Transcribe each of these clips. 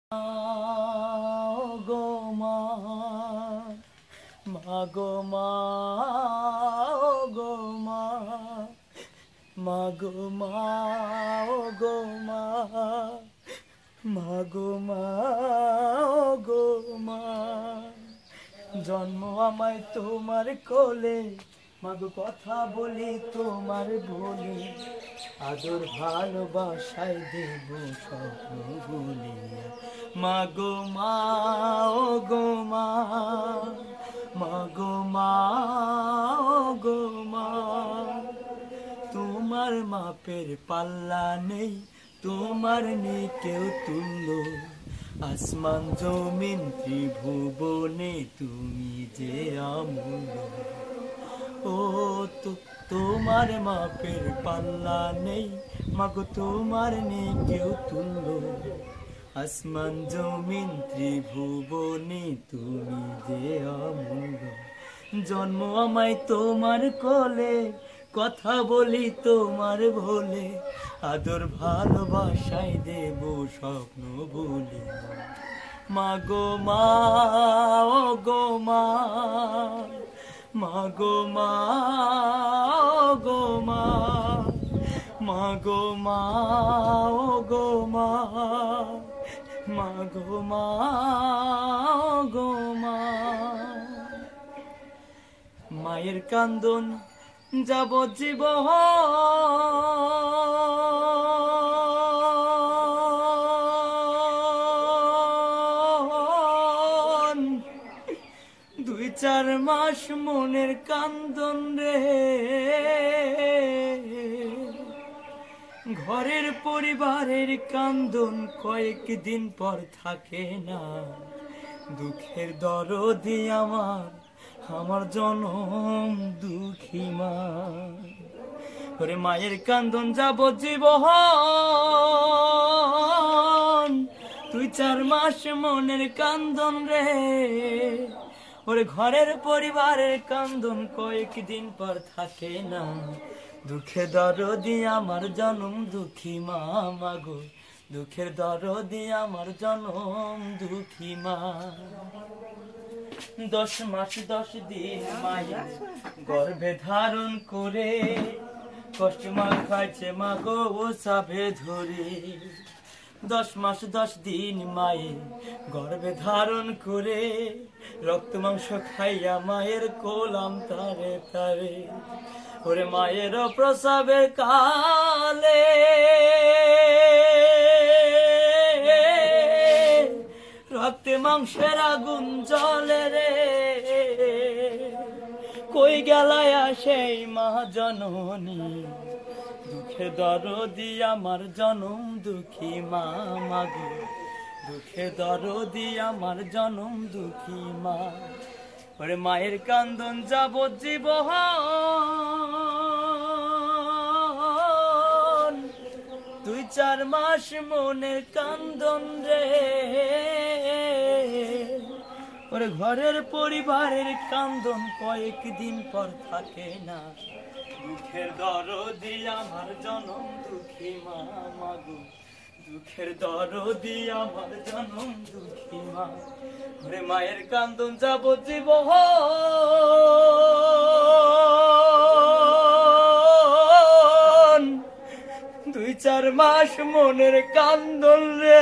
গো মা, মা গো মা, গো মা, মা গো মা, গো মা, মা গো মা, গো মা। জন্ম আমায় তোমার কোলে, মাগো কথা বলি তোমার বলি, আদর ভালোবাসায় দেব স্বপ্ন বলিয়া। মাগো মা, ও গো মা, মাগো মা, ও গো মা। তোমার মাপের পাল্লা নেই, তোমার নেই কেউ তুল্য, আসমান জমিন ত্রিভুবনে তুমি যে অমূল্য। ও তো তোমার মাপের পাল্লা নেই, মাগো তোমার নেই কেউ তুল্য, আসমান জমিন ত্রিভুবনে তুমি যে অমূল্য। জন্ম আমায় তোমার কোলে, কথা বলি তোমার ভোলে, আদর ভালোবাসায় দেব স্বপ্ন বলি। মাগো মা, ও গো মা, মাগো মা, গো মা, মাগো মা, ও গো মা, মাগো মা, গো মা। মায়ের কান্দন যাবজ্জীবন, 2-4 মাস মনের কান্দন রে, ঘরের পরিবারের কান্দন কয়েকদিন পর থাকে না। দুঃখের দরদি আমার জনম দুঃখী মা। ওরে মায়ের কান্দন যাবজ্জীবন, 2-4 মাস মনের কান্দন রে, ওরে ঘরের পরিবারের কান্দন কয়েকদিন পর থাকে না। দুঃখের দরদি আমার জনম দুঃখী মা, মাগো দুঃখের দরদি আমার জনম দুঃখী মা। 10 মাস 10 দিন মায়া গর্ভে ধারণ করে, কষ্ট মা খাইছে মাগো ও সাভে ধরে। 10 মাস 10 দিন মায়ে গর্ভে ধারণ করে, রক্ত মাংস খাইয়া মায়ের কোলাম তারে তারে। ওরে মায়ের প্রসবের কালে রক্তে মাংসের আগুন জ্বলে রে, কই গেলায়া সেই মা জননী, দুঃখে দরদি আমার জনম দুঃখী মা, মাগো দুঃখে দরদি আমার জনম দুঃখী মা। ওরে মায়ের কান্দন যাবজ্জীবন, 2-4 মাস মনের কান্দন রে, ওরে ঘরের পরিবারের কান্দন কয়েকদিন পর থাকে না। দুঃখের দরদি আমার জনম দুঃখী মা, মাগো দুঃখের দরদি আমার জনম দুঃখী মা। ওরে মায়ের কান্দন যাবজ্জীবন, 2-4 মাস মনের কান্দন রে,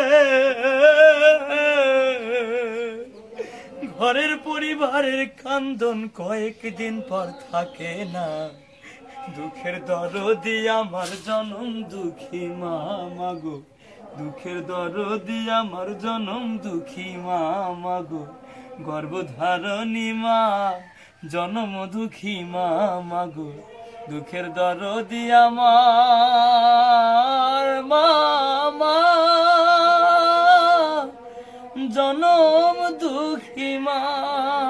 ঘরের পরিবারের কান্দন কয়েকদিন পর থাকে না। দুঃখের দরদি আমার জনম দুঃখী মা, মাগো দুঃখের দরদি আমার জনম দুঃখী মা, মাগো গর্ভধারণী মা জনম দুঃখী মা, মাগো দুঃখের দরদি আমার মা, মা জনম দুঃখী মা।